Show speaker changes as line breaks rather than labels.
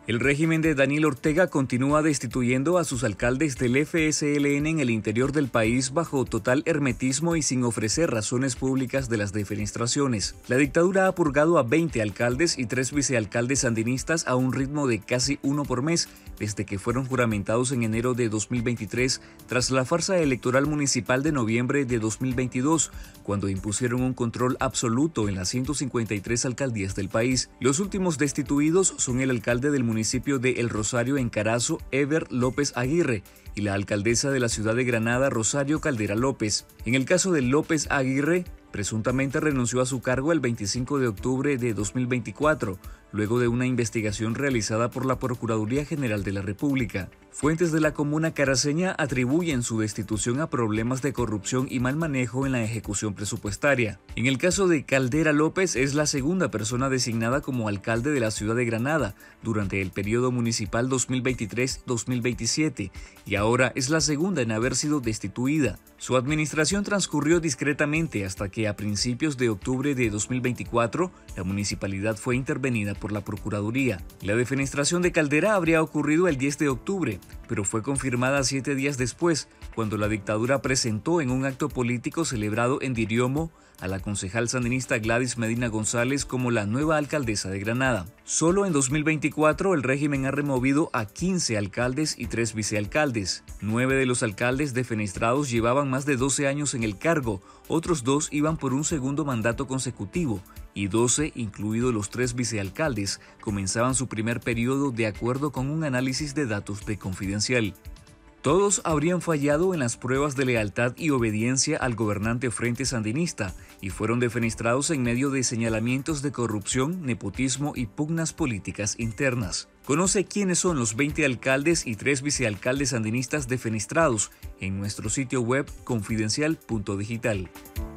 El régimen de Daniel Ortega continúa destituyendo a sus alcaldes del FSLN en el interior del país bajo total hermetismo y sin ofrecer razones públicas de las defenestraciones. La dictadura ha purgado a 20 alcaldes y 3 vicealcaldes sandinistas a un ritmo de casi uno por mes, desde que fueron juramentados en enero de 2023, tras la farsa electoral municipal de noviembre de 2022, cuando impusieron un control absoluto en las 153 alcaldías del país. Los últimos destituidos son el alcalde del municipio de El Rosario en Carazo, Ever López Aguirre, y la alcaldesa de la ciudad de Granada, Rosario Caldera López. En el caso de López Aguirre, presuntamente renunció a su cargo el 25 de octubre de 2024, luego de una investigación realizada por la Procuraduría General de la República. Fuentes de la comuna caraceña atribuyen su destitución a problemas de corrupción y mal manejo en la ejecución presupuestaria. En el caso de Caldera López, es la segunda persona designada como alcalde de la ciudad de Granada durante el periodo municipal 2023-2027 y ahora es la segunda en haber sido destituida. Su administración transcurrió discretamente hasta que a principios de octubre de 2024 la municipalidad fue intervenida por la Procuraduría. La defenestración de Caldera habría ocurrido el 10 de octubre, pero fue confirmada 7 días después, cuando la dictadura presentó en un acto político celebrado en Diriomo a la concejal sandinista Gladys Medina González como la nueva alcaldesa de Granada. Solo en 2024 el régimen ha removido a 15 alcaldes y 3 vicealcaldes. 9 de los alcaldes defenestrados llevaban más de 12 años en el cargo, otros 2 iban por un segundo mandato consecutivo y 12, incluidos los 3 vicealcaldes, comenzaban su primer periodo de acuerdo con un análisis de datos de Confidencial. Todos habrían fallado en las pruebas de lealtad y obediencia al gobernante Frente Sandinista y fueron defenestrados en medio de señalamientos de corrupción, nepotismo y pugnas políticas internas. Conoce quiénes son los 20 alcaldes y 3 vicealcaldes sandinistas defenestrados en nuestro sitio web confidencial.digital.